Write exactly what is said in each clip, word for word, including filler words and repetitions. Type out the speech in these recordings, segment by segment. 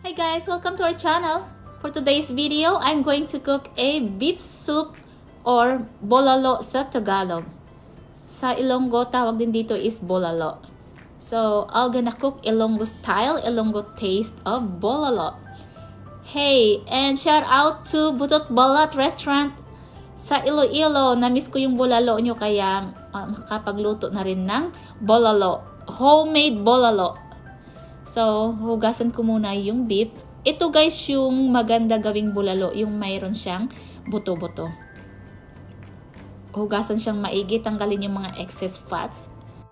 Hi guys, welcome to our channel. For today's video, I'm going to cook a beef soup or bulalo sa Tagalog. Sa Ilonggo, tawag din dito is bulalo. So, I'm gonna cook Ilonggo style, Ilonggo taste of bulalo. Hey, and shout out to Buto't Balat Restaurant sa Iloilo. Na-miss ko yung bulalo nyo kaya uh, makapagluto na rin ng bulalo. Homemade bulalo. So, hugasan ko muna yung beef. Ito guys yung maganda gawing bulalo, yung mayroon siyang buto-buto. Hugasan siyang maigi, tanggalin yung mga excess fats.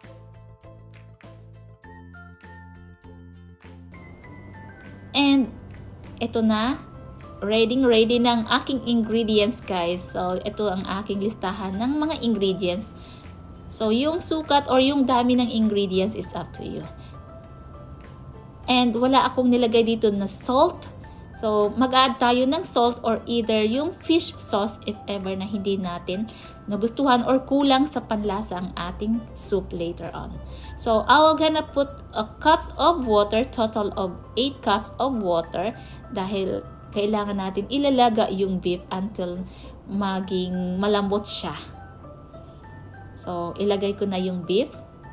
And, ito na. Ready ready na ang aking ingredients guys. So, ito ang aking listahan ng mga ingredients. So, yung sukat or yung dami ng ingredients is up to you. And wala akong nilagay dito na salt. So, mag-add tayo ng salt or either yung fish sauce if ever na hindi natin nagustuhan or kulang sa panlasa ang ating soup later on. So, I'm gonna put a cups of water, total of eight cups of water dahil kailangan natin ilalaga yung beef until maging malambot siya. So, ilagay ko na yung beef.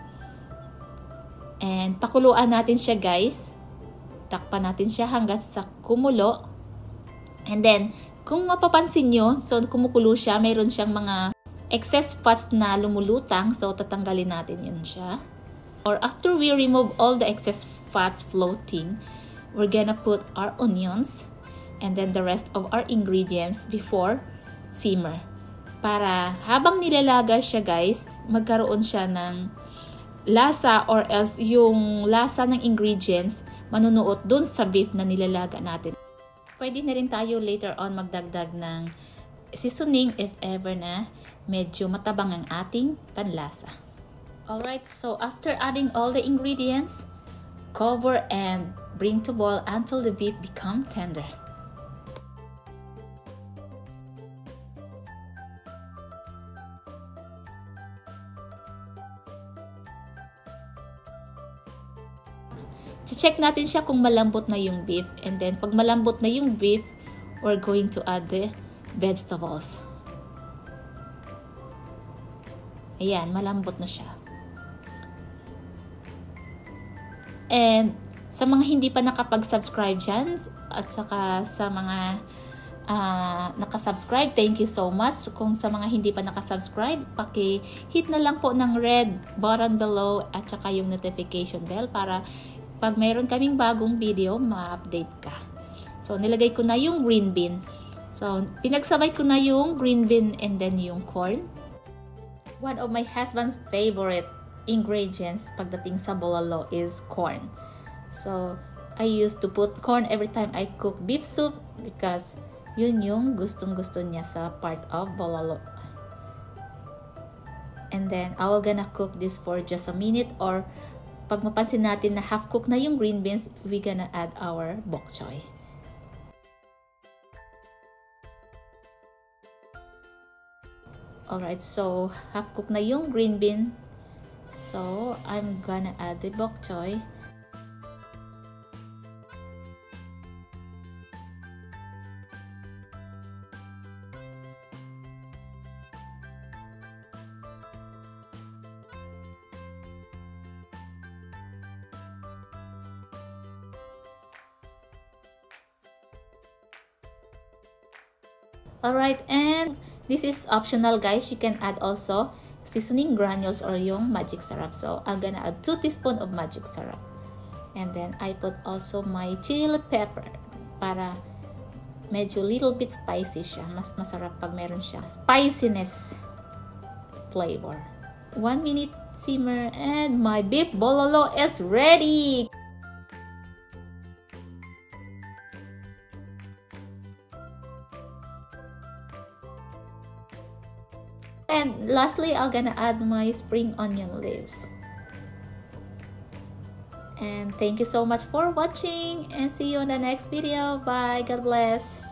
And pakuluan natin siya guys. Takpan natin siya hanggang sa kumulo. And then, kung mapapansin nyo, so kumukulo siya, mayroon siyang mga excess fats na lumulutang. So, tatanggalin natin yun siya. Or after we remove all the excess fats floating, we're gonna put our onions and then the rest of our ingredients before simmer. Para habang nilalaga siya guys, magkaroon siya ng lasa or else yung lasa ng ingredients manunuot dun sa beef na nilalaga natin. Pwede na rin tayo later on magdagdag ng seasoning if ever na medyo matabang ang ating panlasa. Alright, so after adding all the ingredients, cover and bring to boil until the beef become tender. Check natin siya kung malambot na yung beef. And then, pag malambot na yung beef, we're going to add the vegetables. Ayan, malambot na siya. And, sa mga hindi pa nakapag-subscribe dyan, at saka sa mga uh, nakasubscribe, thank you so much. Kung sa mga hindi pa nakasubscribe, paki-hit na lang po ng red button below at saka yung notification bell para pag mayroon kaming bagong video, ma-update ka. So, nilagay ko na yung green beans. So, pinagsabay ko na yung green bean and then yung corn. One of my husband's favorite ingredients pagdating sa bulalo is corn. So, I used to put corn every time I cook beef soup because yun yung gustong-gusto niya sa part of bulalo. And then, I will gonna cook this for just a minute or pag mapansin natin na half cook na yung green beans, we gonna add our bok choy. Alright, so half cook na yung green bean. So, I'm gonna add the bok choy. Alright, and this is optional guys. You can add also seasoning granules or yung magic syrup. So, I'm gonna add two teaspoons of magic syrup. And then, I put also my chili pepper para medyo little bit spicy siya. Mas masarap pag meron siya spiciness flavor. One minute simmer and my beef bulalo is ready! And lastly, I'm gonna add my spring onion leaves. And thank you so much for watching and see you in the next video. Bye. God bless.